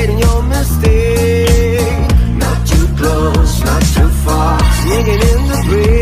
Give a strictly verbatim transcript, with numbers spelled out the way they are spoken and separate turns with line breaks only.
hiding your mistake. Not too close, not too far, sneaking in the breeze.